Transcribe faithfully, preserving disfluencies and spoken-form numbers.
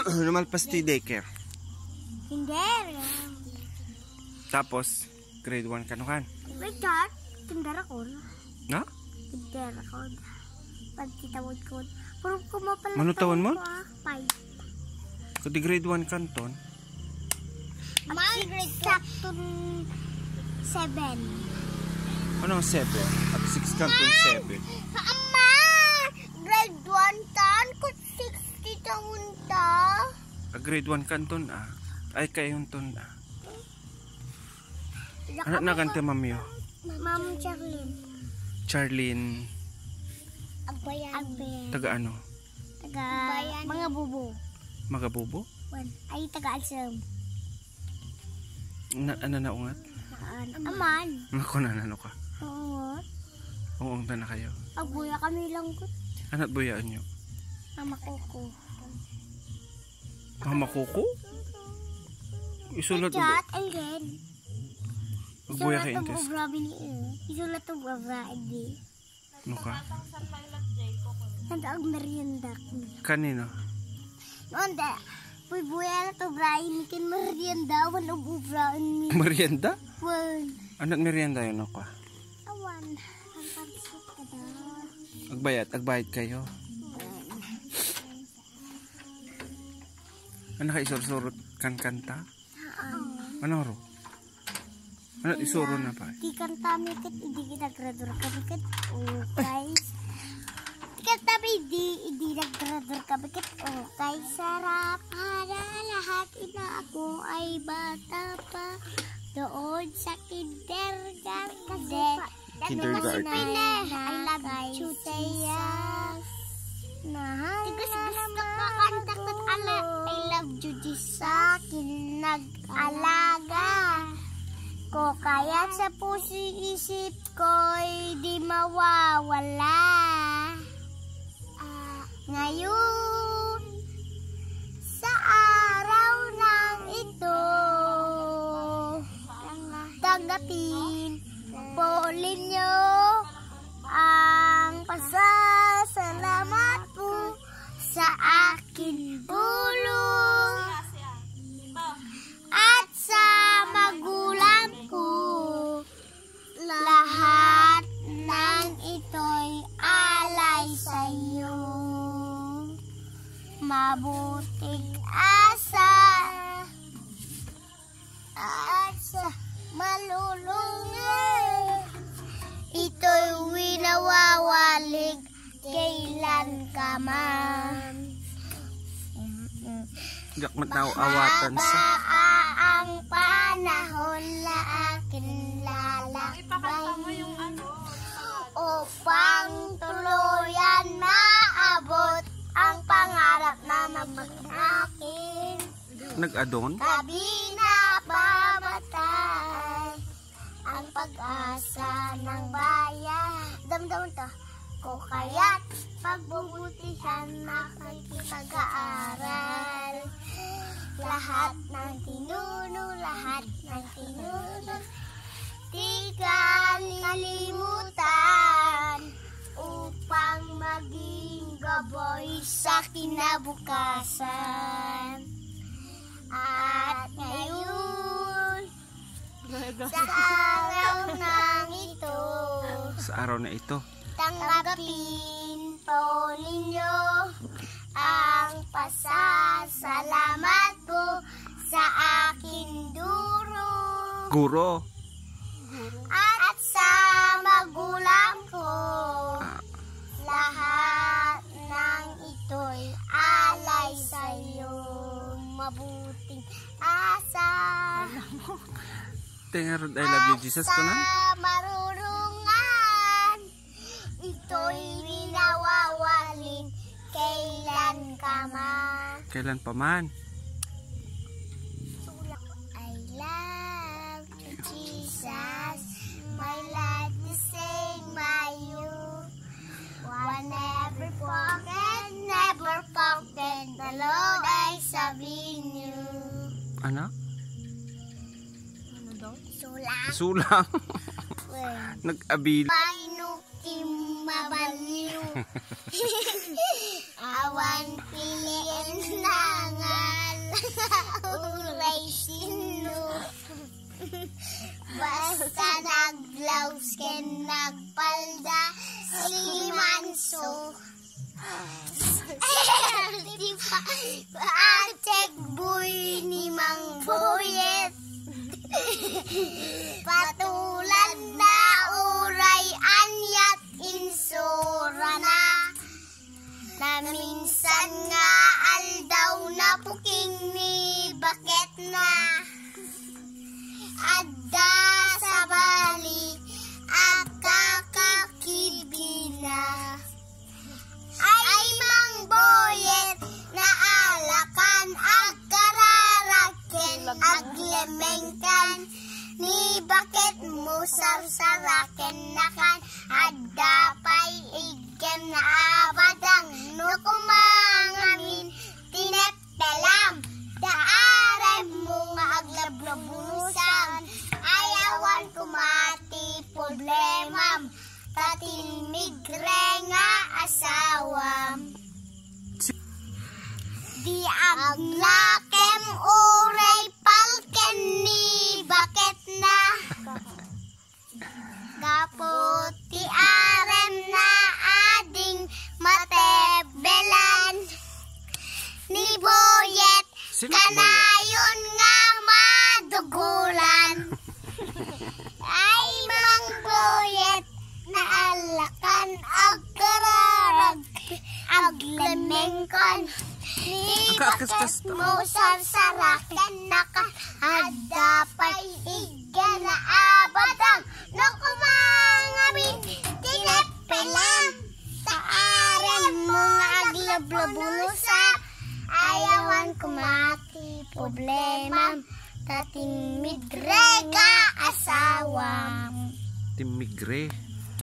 Lumalpas ti daycare. Kinder. Tapos, grade one ka no kan? Wait, Dad. Kinder ako. Na? Kinder ako. Pagkitawad ko. Pero kumapala Mano taon mo? Five. Kung di grade one kanton? Ang grade sakto seven. Ano seven? At six kanton seven. Ama! Grade one tan ko sixty taon ta. Ah, grade one kanton ah. Ay kayong ton ah. Ano na kante mamiyo? Ma'am Charlene. Charlene. Agbayan. Agbayan. Taga ano? Taga mga bubo. Magabubo? Ay taga Alsam. Na, ano na ungat? Aman. Ako na ano ka? Oo. Uong ta na kayo. Agbuya kami lang ko. Anat buyaan nyo? Mama Koko. Mama Koko? Isulat mo ba? Chat and then. Magbuya kayo Isulat intes. mo brabi ni Isulat mo brabi. Ano ka? Nanda ang merienda. Kanino? Nanda. Buya na to brabi. Mikin merienda. Wan ang ubraan ni. Merienda? Wan. Anat merienda yun ako? Awan. Ang pansit ka daw. Agbayad, agbayad kayo. Ano ka isursurot kan kanta? Ano ro? Ano isuro na pa? Di kanta mikit, hindi kita gradur ka mikit. Okay. Di kanta hindi, hindi naggradur ka mikit. Okay, sarap. Para lahat ina ako ay bata pa. Doon sa kindergarten. Kindergarten. I love you, Jesus. Tigas gusto ka kanta ko ala. I love you, Jesus. Sa akin nag-alaga ko. Kaya sa puso isip ko'y di mawawala. Ngayon, sa araw ng ito, tanggapin po ninyo ang pasasalamat po sa akin tulong at sa magulang ko. Lahat ng ito'y alay sa iyo. Mabuting asa at sa malulungin, ito'y winawawalig kailan ka man. Gakmat na awatan sa... ang panahon na akin lalakbay upang tuluyan maabot ang pangarap na mag-akin. Nag-adon? Tabi na pamatay ang pag-asa ng bayan. Damdaman to. Ko kaya't pagbubutihan na pag-aaral. Lahat ng tinuno, lahat ng tinuno, di kalimutan upang maging gabay sa kinabukasan. At ngayon, sa araw ng ito, Sa araw na ito. tanggapin po ninyo ang pasasalamat ko sa aking duro Guro. at sa magulang ko. Lahat ng ito'y alay sa iyong mabuting asa. Tengarod I love you Jesus ko na. Sa marurungan, ito'y winawawaling kailan ka man. Kailan pa man? I love you, Jesus. My life is saved by you. One never forget, never forget the Lord I serving you. Ano? Sulang. Sulang. Nag-abil. Painukim mabaliw. Awan piliin na nga Rose ken nagpalda Silimanso. Di pa Acek buy ni Mang Boyet. Patulan na uray anyat insurana. Na minsan nga aldaw na puking ni bakit na. Adda sa bali akakakibina. Ay Mang Boyet na alakan agkararaken aglemengkan ni bakit mo sarsaraken nakan adda pay igen na abadang no kumangamin tinep dalam daarem mo nga aglablabusan ayawan kumati problemam tatin migre nga asawam. Di aglakem uray palken ni bakit na. Gapot ti arem na ading matebelan ni Boyet kanayon nga madugulan. Ay Mang Boyet naalakan agkararag aglemengkon ni bakit mo sarsaraken naka adda pay igen na abadang no kumangamin tinepelam taarem mo nga aglablabulusa ayawan kumati problemam tating midre ka asawam. Tim migre.